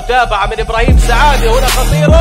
متابعة من إبراهيم سعادة، هنا خطيرة.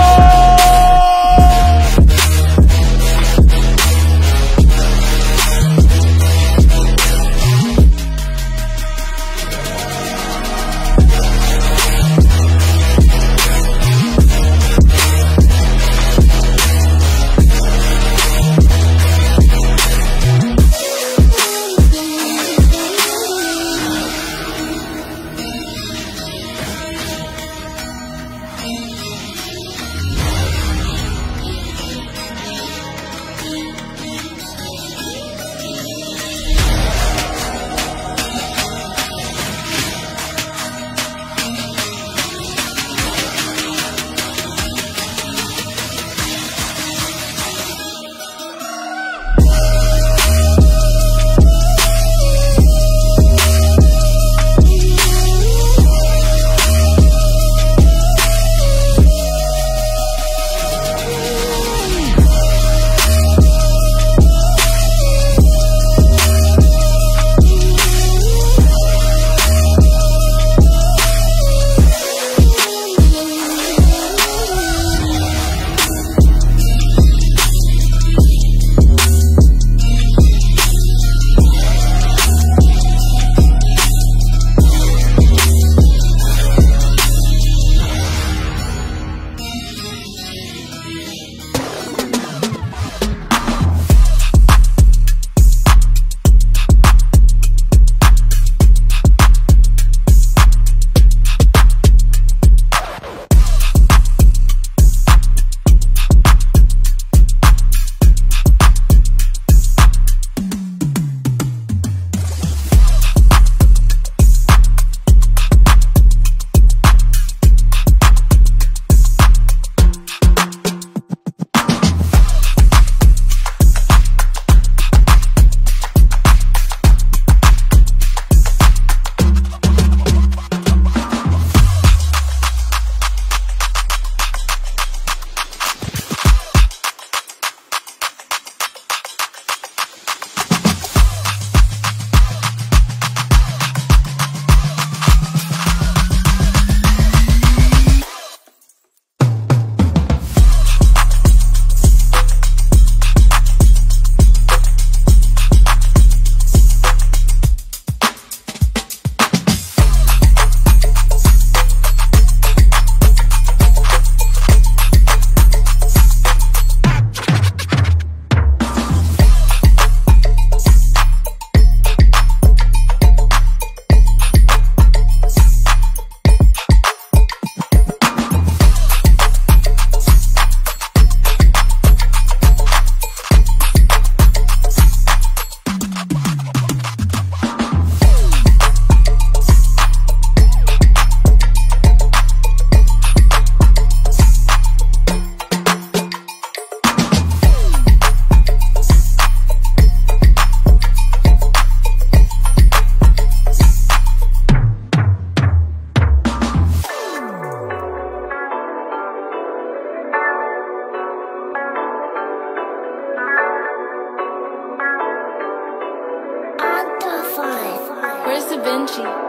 Where's Da Vinci?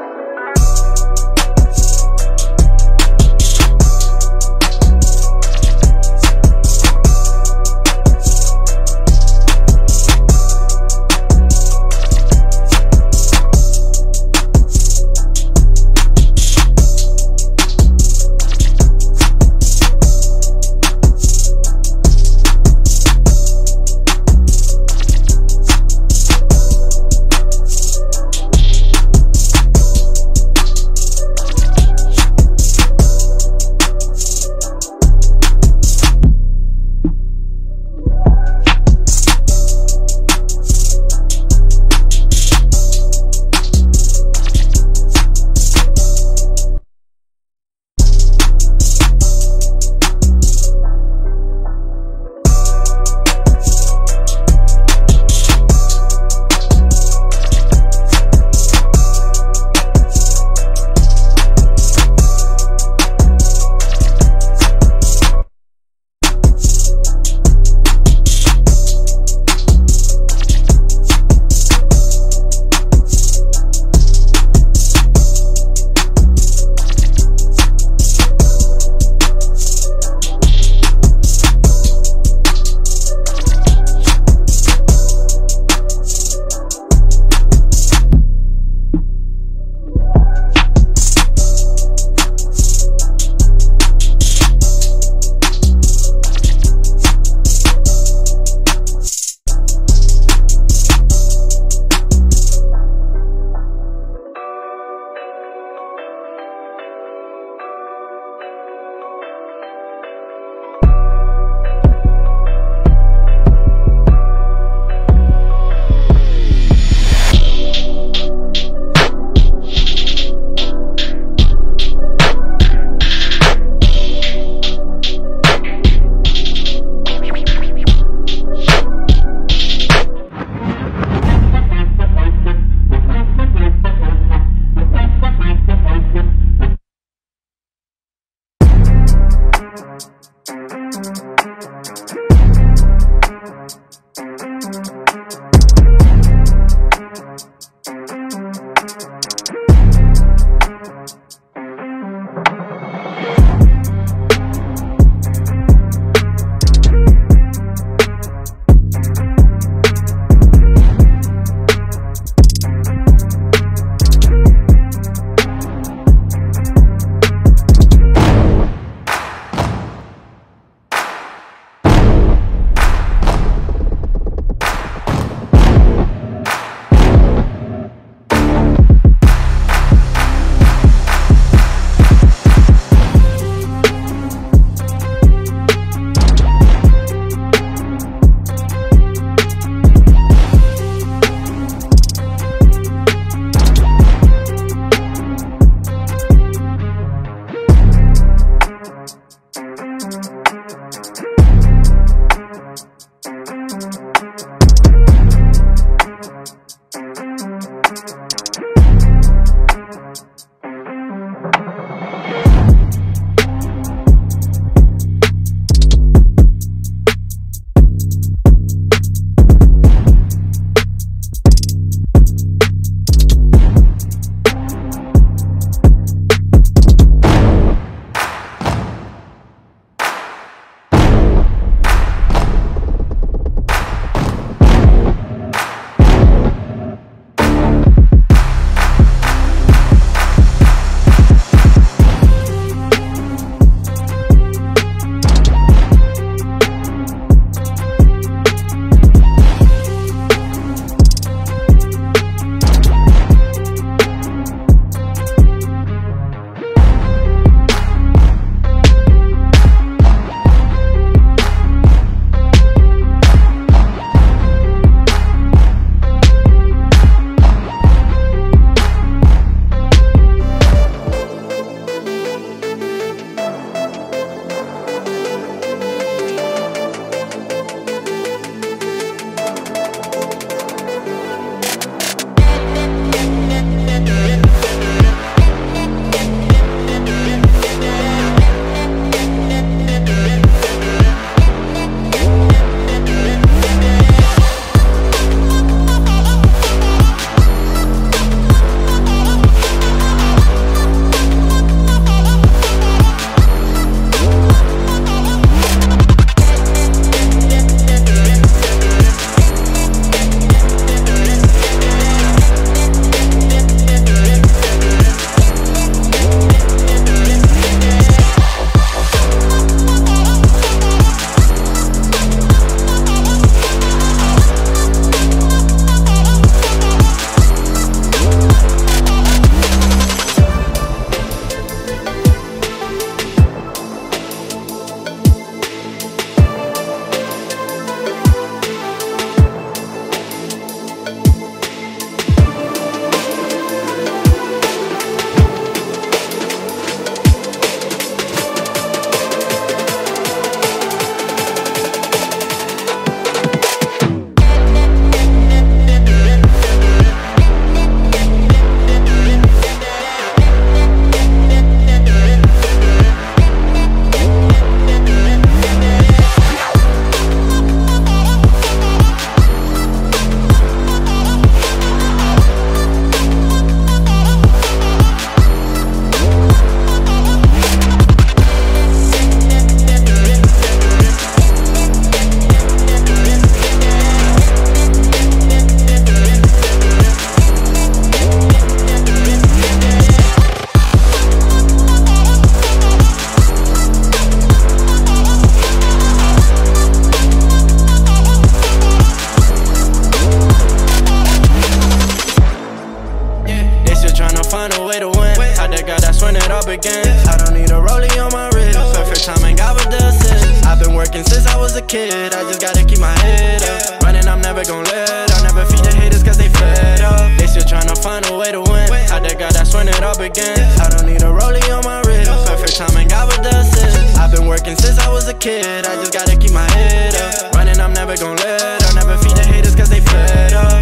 begins. I don't need a rollie on my wrist. Perfect timing, got with the assist. I've been working since I was a kid. I just gotta keep my head up. Running, I'm never gon' let. I'll never feed the haters cause they fed up. They still tryna find a way to win. I that God, that's when it all begins. I don't need a rollie on my wrist. Perfect timing, got with the assist. I've been working since I was a kid. I just gotta keep my head up. Running, I'm never gon' let. I'll never feed the haters cause they fed up.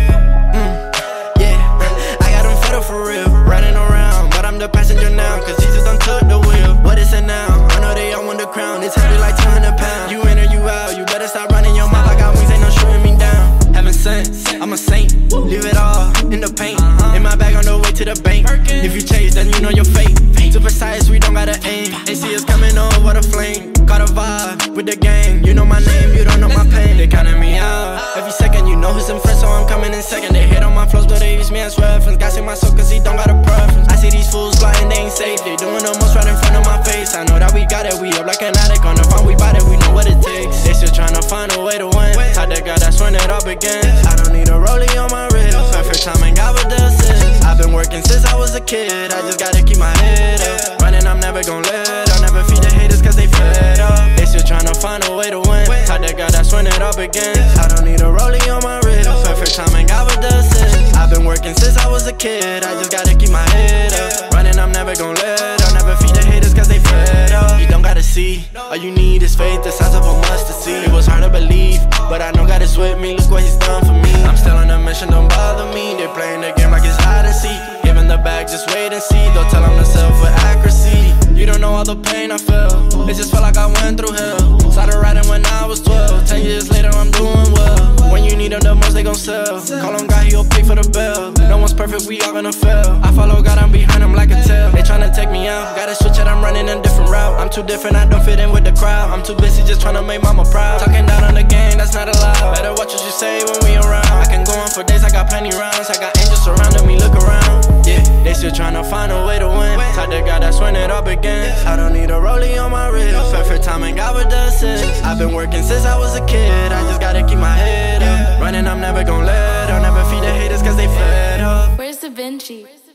Yeah, I got them fed up for real. Riding around, but I'm the passenger now. Cause Jesus done took the wheel. What is it now? I know they all want the crown. It's heavy like 200 pounds. You in or you out, you better stop running your mouth. I got wings, ain't no shooting me down. Heaven sent, I'm a saint. Leave it all in the paint. In my bag on the way to the bank. If you chase, then you know your fate. Super size, we don't gotta aim. They see us coming on, what a flame. Caught a vibe with the gang. You know my name, you don't know my pain. They counting me out every second. You know who's in front, so I'm coming in second. They hit on my flows, but they use me as reference. God save my soul, cause he don't got a preference. I see these fools flying, they ain't safe. They doing the most right in front of my face. I know that we got it, we up like an addict. On the phone, we bought it, we know what it takes. They still tryna find a way to win. How that God, that's when it all begins. I don't need a rollie on my wrist. Perfect timing, got with the assist. I've been working since I was a kid. I just gotta keep my head up. Running, I'm never gon' let. I'll never feed the haters cause they fed up. They still tryna find a way to win. How that God, that's when it all begins. I don't need a rollie on my wrist. Perfect timing, got with the assist. I've been working since I was a kid. I just gotta keep my head up. Running, I'm never gon' let. I'll never feed the haters cause they fed up. They still tryna find a way to win. How that God, that's when it all begins. I don't need a rollie on my wrist. Perfect timing, got with the assist. I've been working since I was a kid. I just gotta keep my head up. Running, I'm never gon' let. I'll never feed the haters cause they fed up. You don't gotta see, all you need is faith, the size of a mustard seed. It was hard to believe, but I know God is with me, look what he's done for me. I'm still on a mission, don't bother me. They're playing the game like it's hide and seek. Giving the bag, just wait and see. Don't tell them to sell for accuracy. You don't know all the pain I felt, it just felt like I went through hell. Started writing when I was 12, 10 years later I'm doing well. When you need them the most, they gon' sell. Call on God, he'll pay for the bill. No one's perfect, we all gonna fail. I follow God, I'm behind him like a tail. They tryna take me out, gotta switch it, I'm running a different route. I'm too different, I don't fit in with the crowd. I'm too busy just tryna make mama proud. Talking down on the game, that's not allowed. Better watch what you say when we around. I can go on for days, I got plenty rounds. I got angels surrounding me, look around. Yeah, they still tryna find a way to win. Talk to God, that's when it all begins. I don't need a rollie on my wrist, perfect timing, God with the assist. I've been working since I was a kid, I just gotta keep my head up. Running, I'm never gon' let up. Never feed the haters cause they fed up. Where's Da Vinci?